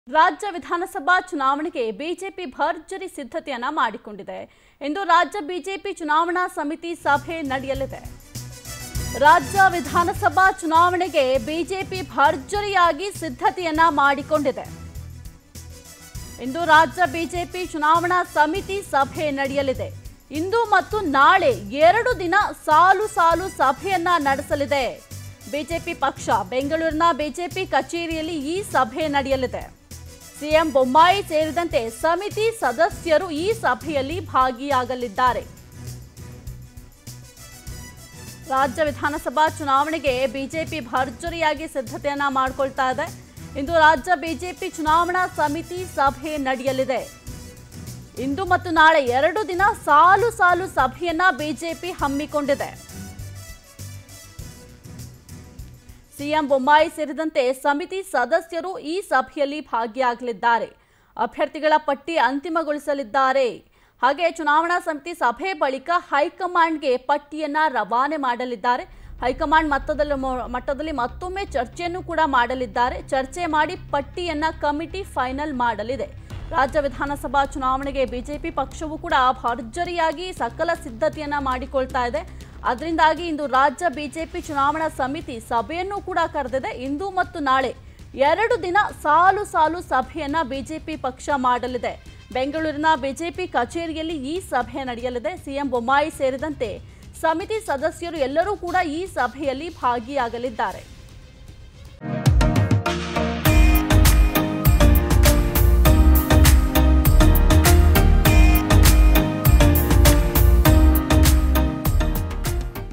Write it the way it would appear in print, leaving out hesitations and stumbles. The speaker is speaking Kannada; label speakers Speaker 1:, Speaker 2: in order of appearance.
Speaker 1: ರಾಜ್ಯ ವಿಧಾನಸಭಾ ಚುನಾವಣೆಗೆ ಬಿಜೆಪಿ ಭರ್ಜರಿ ಸಿದ್ಧತೆಯನ್ನ ಮಾಡಿಕೊಂಡಿದೆ. ಇಂದು ರಾಜ್ಯ ಬಿಜೆಪಿ ಚುನಾವಣಾ ಸಮಿತಿ ಸಭೆ ನಡೆಯಲಿದೆ. ರಾಜ್ಯ ವಿಧಾನಸಭಾ ಚುನಾವಣೆಗೆ ಬಿಜೆಪಿ ಭರ್ಜರಿಯಾಗಿ ಸಿದ್ಧತೆಯನ್ನ ಮಾಡಿಕೊಂಡಿದೆ. ಇಂದು ರಾಜ್ಯ ಬಿಜೆಪಿ ಚುನಾವಣಾ ಸಮಿತಿ ಸಭೆ ನಡೆಯಲಿದೆ. ಇಂದು ಮತ್ತು ನಾಳೆ 2 ದಿನ ಸಾಲು ಸಭೆಯನ್ನ ನಡೆಸಲಿದೆ. ಬಿಜೆಪಿ ಪಕ್ಷ ಬೆಂಗಳೂರಿನ ಬಿಜೆಪಿ ಕಚೇರಿಯಲ್ಲಿ ಈ ಸಭೆ ನಡೆಯಲಿದೆ. ಸಿಎಂ ಬೊಮ್ಮಾಯಿ ಸೇರಿದಂತೆ ಸಮಿತಿ ಸದಸ್ಯರು ಈ ಸಭೆಯಲ್ಲಿ ಭಾಗಿಯಾಗಲಿದ್ದಾರೆ. ರಾಜ್ಯ ವಿಧಾನಸಭಾ ಚುನಾವಣೆಗೆ ಬಿಜೆಪಿ ಭರ್ಜರಿಯಾಗಿ ಸಿದ್ಧತೆಯನ್ನ ಮಾಡಿಕೊಳ್ತಾ ಇದೆ. ಇಂದು ರಾಜ್ಯ ಬಿಜೆಪಿ ಚುನಾವಣಾ ಸಮಿತಿ ಸಭೆ ನಡೆಯಲಿದೆ. ಇಂದು ಮತ್ತು ನಾಳೆ 2 ದಿನ ಸಾಲು ಸಭೆಯನ್ನ ಬಿಜೆಪಿ ಹಮ್ಮಿಕೊಂಡಿದೆ. ಸಿಎಂ ಬೊಮ್ಮಾಯಿ ಸೇರಿದಂತೆ ಸಮಿತಿ ಸದಸ್ಯರು ಈ ಸಭೆಯಲ್ಲಿ ಭಾಗಿಯಾಗಲಿದ್ದಾರೆ. ಅಭ್ಯರ್ಥಿಗಳ ಪಟ್ಟಿ ಅಂತಿಮಗೊಳಿಸಲಿದ್ದಾರೆ. ಹಾಗೆ ಚುನಾವಣಾ ಸಮಿತಿ ಸಭೆ ಬಳಿಕ ಹೈಕಮಾಂಡ್ಗೆ ಪಟ್ಟಿಯನ್ನ ರವಾನೆ ಮಾಡಲಿದ್ದಾರೆ. ಹೈಕಮಾಂಡ್ ಮಟ್ಟದಲ್ಲಿ ಮತ್ತೊಮ್ಮೆ ಚರ್ಚೆಯನ್ನು ಕೂಡ ಮಾಡಲಿದ್ದಾರೆ. ಚರ್ಚೆ ಮಾಡಿ ಪಟ್ಟಿಯನ್ನ ಕಮಿಟಿ ಫೈನಲ್ ಮಾಡಲಿದೆ. ರಾಜ್ಯ ವಿಧಾನಸಭಾ ಚುನಾವಣೆಗೆ ಬಿಜೆಪಿ ಪಕ್ಷವು ಕೂಡ ಭರ್ಜರಿಯಾಗಿ ಸಕಲ ಸಿದ್ಧತೆಯನ್ನ ಮಾಡಿಕೊಳ್ತಾ ಇದೆ. ಅದರಿಂದಾಗಿ ಇಂದು ರಾಜ್ಯ ಬಿಜೆಪಿ ಚುನಾವಣಾ ಸಮಿತಿ ಸಭೆಯನ್ನು ಕೂಡ ಕರೆದಿದೆ. ಇಂದು ಮತ್ತು ನಾಳೆ 2 ದಿನ ಸಾಲು ಸಭೆಯನ್ನ ಬಿಜೆಪಿ ಪಕ್ಷ ಮಾಡಲಿದೆ. ಬೆಂಗಳೂರಿನ ಬಿಜೆಪಿ ಕಚೇರಿಯಲ್ಲಿ ಈ ಸಭೆ ನಡೆಯಲಿದೆ. ಸಿಎಂ ಬೊಮ್ಮಾಯಿ ಸೇರಿದಂತೆ ಸಮಿತಿ ಸದಸ್ಯರು ಎಲ್ಲರೂ ಕೂಡ ಈ ಸಭೆಯಲ್ಲಿ ಭಾಗಿಯಾಗಲಿದ್ದಾರೆ.